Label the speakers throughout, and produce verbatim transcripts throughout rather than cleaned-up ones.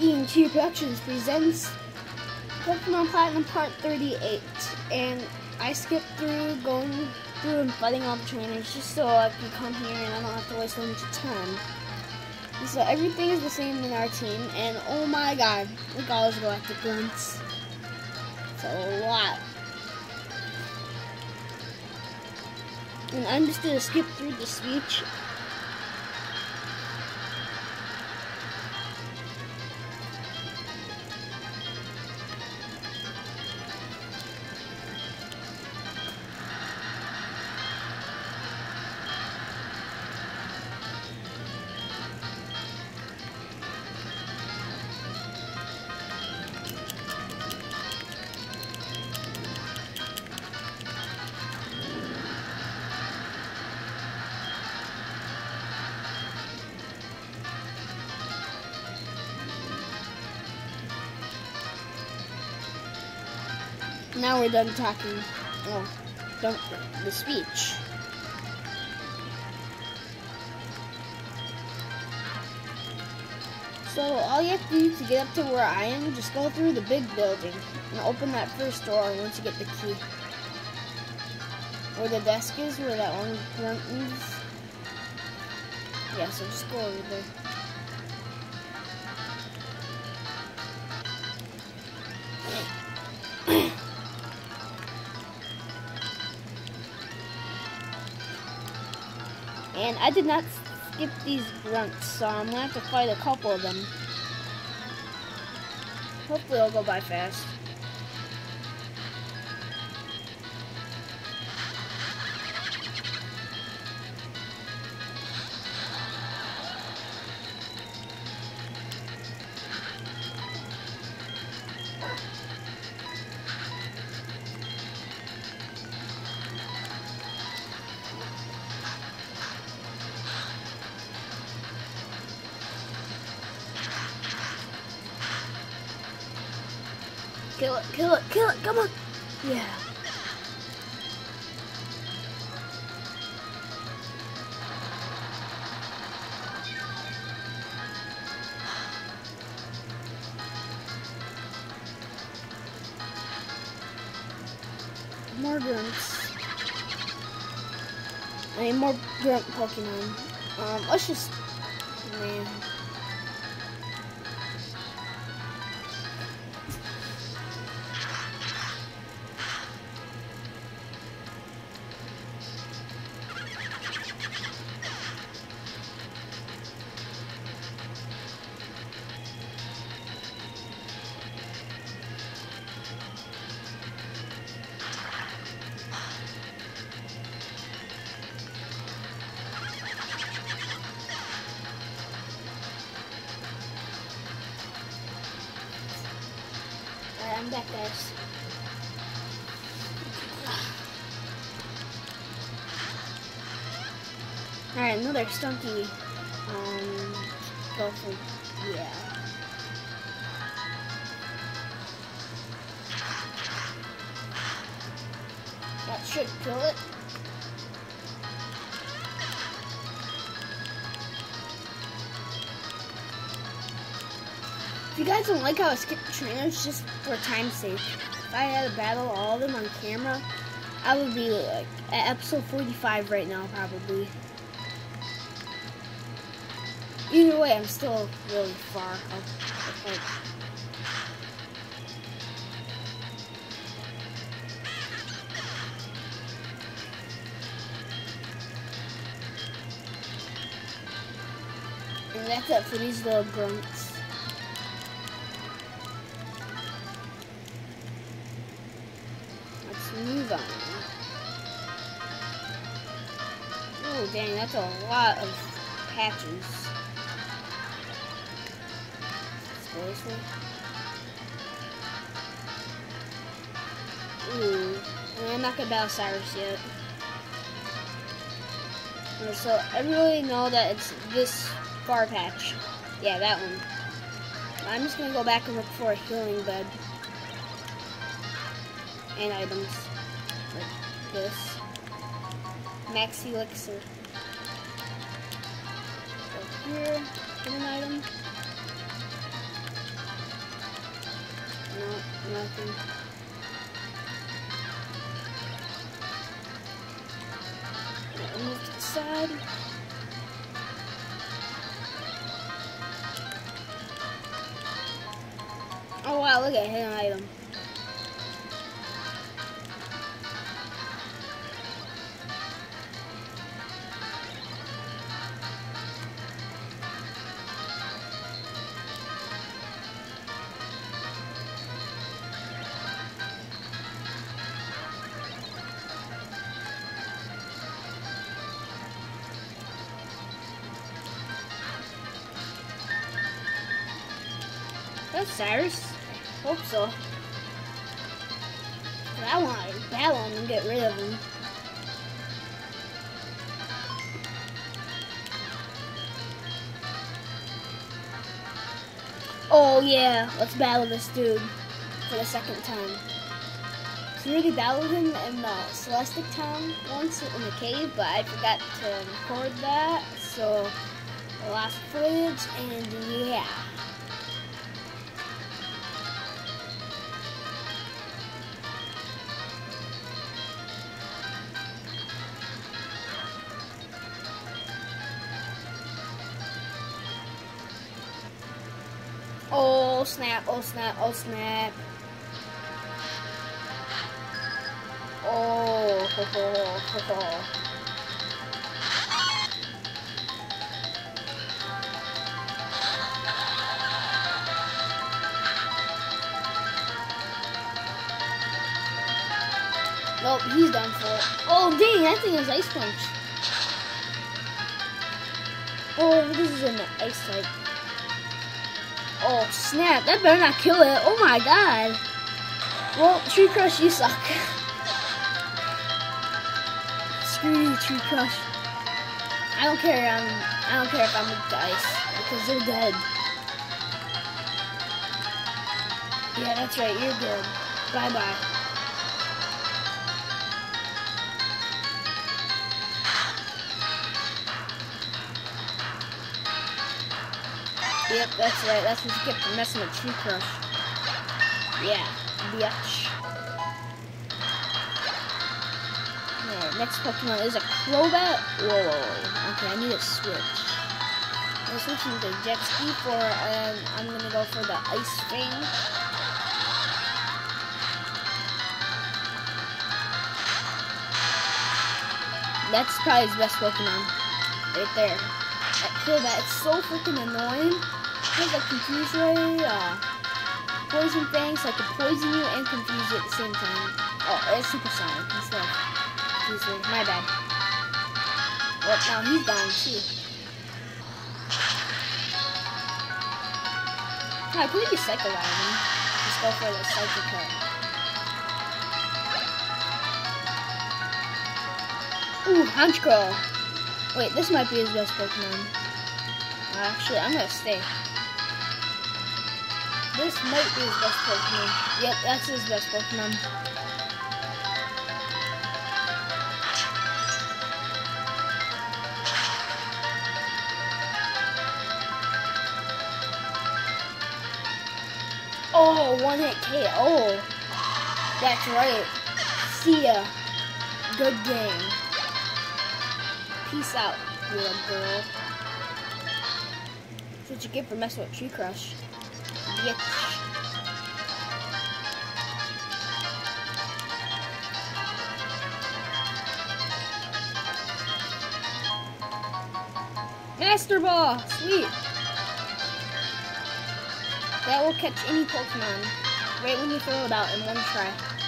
Speaker 1: E and T Productions presents Pokemon Platinum Part thirty-eight, and I skipped through going through and fighting all the trainers just so I can come here and I don't have to waste so much time. And so everything is the same in our team, and oh my god, look at all those galactic grunts. It's a lot. And I'm just gonna skip through the speech. Now we're done talking. Oh, don't the speech. So all you have to do to get up to where I am, just go through the big building and open that first door once you get the key. Where the desk is, where that one grunt is. Yeah, so just go over there. And I did not skip these grunts, so I'm gonna have to fight a couple of them. Hopefully it'll go by fast. Kill it, kill it, kill it, come on! Yeah. More grunts. I need more grunt Pokemon. Um, let's just... man. I'm back, guys. Alright, another stunky. Um, go for, yeah. That should kill it. If you guys don't like how I skip the trainers, just for time's sake, if I had to battle all of them on camera, I would be like at episode forty-five right now, probably. Either way, I'm still really far up. Like, and that's it for these little grunts. Move on. Oh dang, that's a lot of patches. Let's go this way. Ooh, and I'm not gonna battle Cyrus yet. So I really know that it's this far patch. Yeah, that one. I'm just gonna go back and look for a healing bed. And items like this. Max Elixir. Go here, get an item. nothing. Move to the side. Oh wow, look at hidden item. That's Cyrus. Hope so. I want to battle him and get rid of him. Oh yeah, let's battle this dude for the second time. So we already battled him in the Celestic Town once in the cave, but I forgot to record that, so I lost footage, and yeah. Oh snap, oh snap, oh snap. Oh, ho, ho, ho, ho. Nope, he's done for. Oh dang, that thing is Ice Punch. Oh, this is an ice type. Oh snap, that better not kill it. Oh my god. Well, Tree Crush, you suck. Screw you, Tree Crush. I don't care, um, I don't care if I'm with the ice, because they're dead. Yeah, that's right, you're dead. Bye bye. Yep, that's right. That's what you get for messing with Tree Crush. Yeah, bitch. Alright, next Pokemon is a Crobat. Whoa, whoa, whoa. Okay, I need a switch. I'm switching to Jet Ski for, and um, I'm gonna go for the Ice Fang. That's probably his best Pokemon. Right there. That Crobat, it's so freaking annoying. It has like Confuse Ray, uh, Poison Fang, so I can poison you and confuse you at the same time. Oh, it's Super Sonic instead of Confuse Ray. My bad. Well, now he's gone too. I could be Psycho Riding. Just go for the Psycho Cut. Ooh, Honchkrow. Wait, this might be his best Pokemon. Actually, I'm gonna stay. This might be his best Pokemon. Yep, that's his best Pokemon. Oh, one hit K O. That's right. See ya. Good game. Peace out, little girl. That's what you get for messing with Tree Crush. Bitch. Master Ball! Sweet! That will catch any Pokemon right when you throw it out in one try.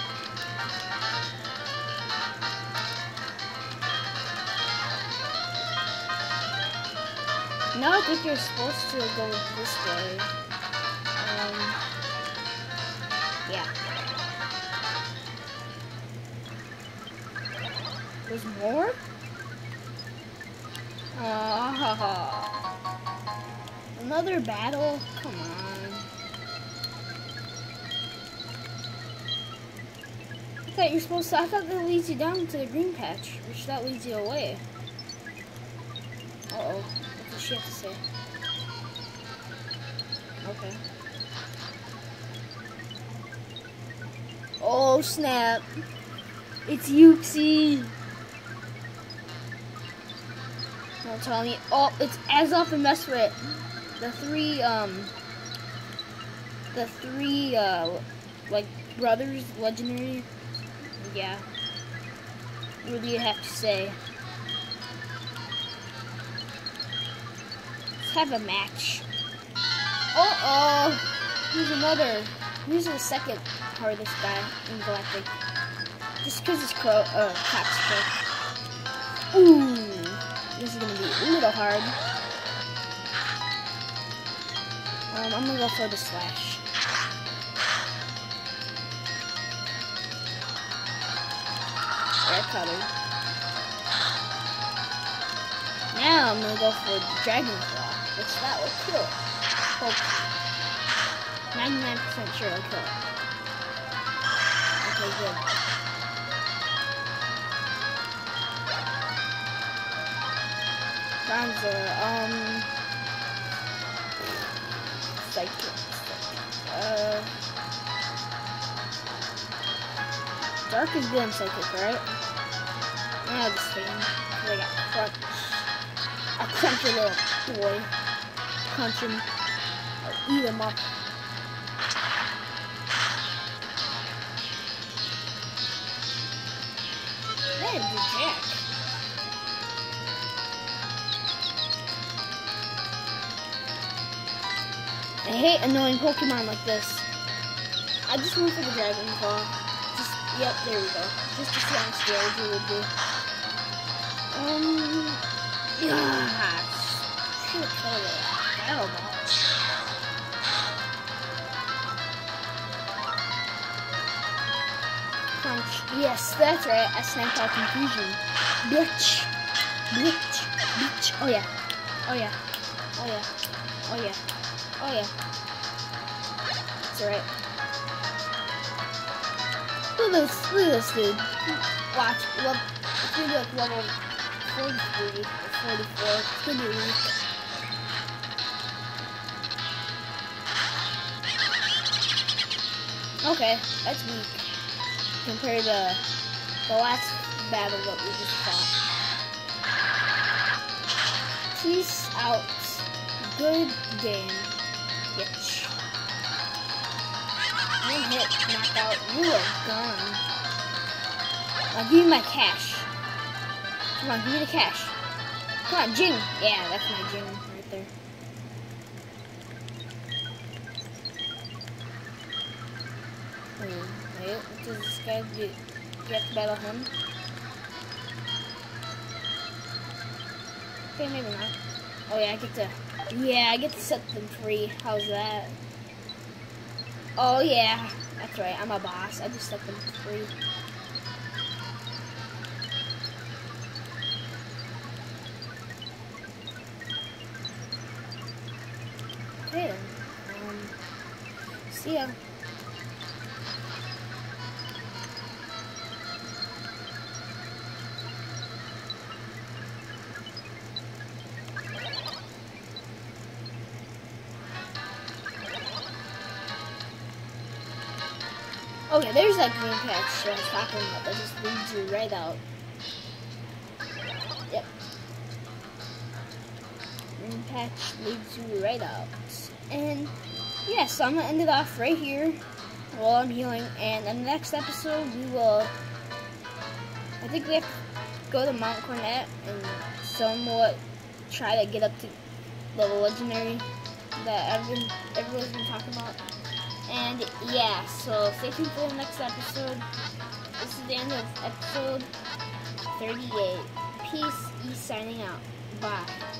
Speaker 1: Now I think you're supposed to go this way. Um, yeah. There's more? Ah, another battle? Come on. I thought you're supposed to, I thought that leads you down to the green patch, which that leads you away. Uh-oh. What does she have to say? Okay. Oh snap. It's Uxie. Don't tell me. Oh, it's Azoth and Mesrit. The three, um, the three, uh, like, brothers, legendary. Yeah. What do you have to say? Let's have a match. Uh-oh. Here's another. Here's the second hardest guy in Galactic. Just because it's crow, uh, Coxpick. Ooh. This is going to be a little hard. Um, I'm going to go for the slash. Air cutter. Now I'm going to go for the Dragon Claw, which that will kill. Hopefully. ninety-nine percent sure it'll kill it. Okay, good. Bronzer, um... Psychic. Uh... Dark is good in Psychic, right? Ah, this thing. I got crunch. A crunchy little boy. Crunch him. I'll eat him up. That is the jack. I hate annoying Pokemon like this. I just went for the Dragon Claw. Just, yep, there we go. Just to see how scary it would be. Um, yeah, should have killed it. Battle Ball. Crunch. Yes, that's right. I snapped out Confusion. Bitch. Bitch. Bitch. Oh yeah. Oh yeah. Oh yeah. Oh yeah. Oh yeah. That's alright. Look at this, look at this dude. Watch, well, it's gonna be like level forty-three or forty-four. It's gonna be weak. Okay, that's weak. Compared to the last battle that we just fought. Peace out. Good game. Bitch. One hit, knocked out. You are gone. Now give me my cash. Come on, give me the cash. Come on, Jing. Yeah, that's my Jing right there. Hmm, wait, what does this guy do? Do you have to battle him? Okay, maybe not. Oh yeah, I get to... Yeah, I get to set them free. How's that? Oh yeah, that's right. I'm a boss. I just set them free. Okay then. Um, see ya. Okay, there's that green patch I was talking about that just leads you right out. Yep. Green patch leads you right out. And yeah, so I'm gonna end it off right here while I'm healing. And in the next episode, we will. I think we have to go to Mount Cornet and somewhat try to get up to level legendary that everyone, everyone's been talking about. And yeah, so stay tuned for the next episode. This is the end of episode thirty-eight. Peace, E signing out. Bye.